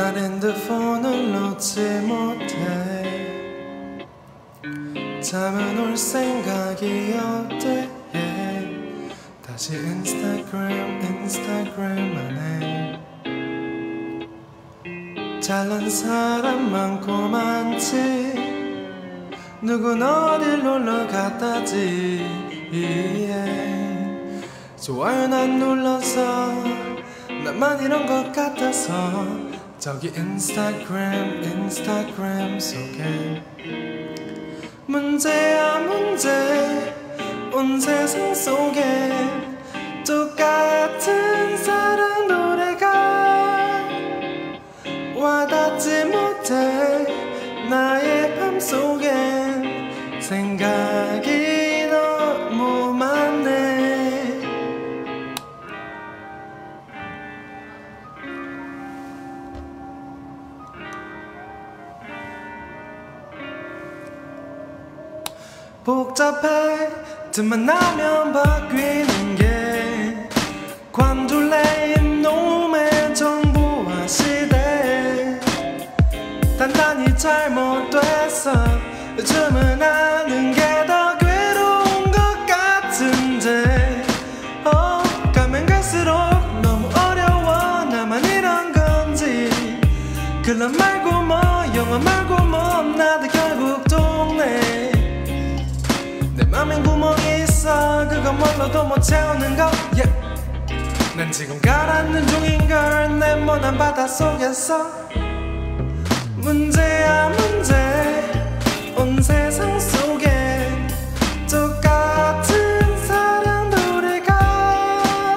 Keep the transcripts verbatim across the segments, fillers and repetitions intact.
난 핸드폰을 놓지 못해. 잠은 올 생각이 없대. yeah. 다시 인스타그램 인스타그램만 해. 잘난 사람 많고 많지. 누군 어딜 놀러 갔다지. yeah. 좋아요 난 눌러서 나만 이런 것 같아서. 저기 인스타그램 인스타그램 속에 문제야 문제. 온 세상 속에 똑같은 사랑 노래가 와닿지 못해. 나의 밤 속에 생각이 너무 많네. 복잡해 틈만 나면 바뀌는 게 관둘레인 놈의 정보화 시대. 단단히 잘못됐어. 요즘은 아는 게 더 괴로운 것 같은데. 어, 가면 갈수록 너무 어려워. 나만 이런 건지. 클럽 말고 뭐 영화 말고 뭐 나도 결국 동네. 내 맘엔 구멍이 있어. 그건 뭘로도 못 채우는 거. yeah. 난 지금 가라앉는 중인걸. 네모난 바닷속에서. 문제야 문제. 온 세상 속에 똑같은 사랑 노래가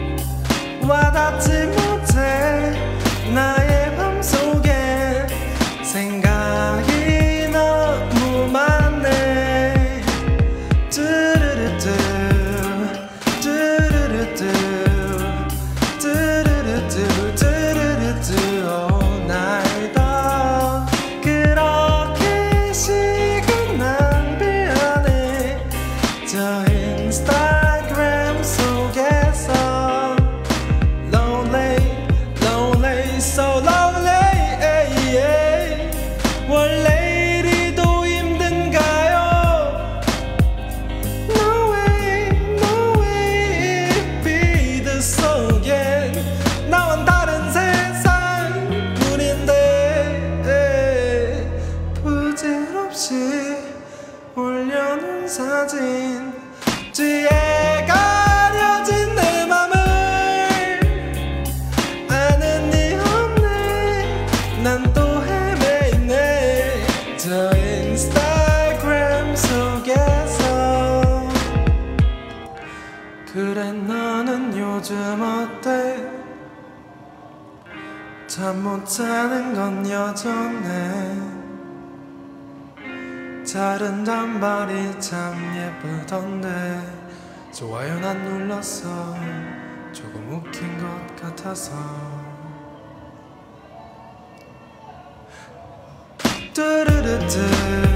와닿지 못해. 나의 밤 속에 생각이 너무 많네. 뚜루루뚜 뚜루루뚜 뚜루루뚜 뚜루루뚜 all night 더 그렇게 시간 낭비하네. 저 인스타그램 속에서 lonely lonely so lonely. yeah. 원래 이리도 힘든가요? No way no way 비드 속엔 나와는 다른 세상뿐인데. 부질없이 올려놓은 사진 뒤에 가려진 내 맘을 아는 니 없네. 난 또 헤매있네. 저 인스타그램 속에서. 그래 너는 요즘 어때? 잠 못 자는 건 여전해. 자른 단발이 참 예쁘던데. 좋아요 난 눌렀어. 조금 웃긴 것 같아서. 뚜루루뚜